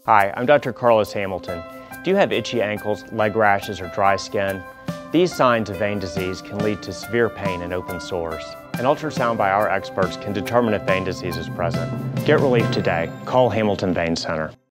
Hi, I'm Dr. Carlos Hamilton. Do you have itchy ankles, leg rashes, or dry skin? These signs of vein disease can lead to severe pain and open sores. An ultrasound by our experts can determine if vein disease is present. Get relief today. Call Hamilton Vein Center.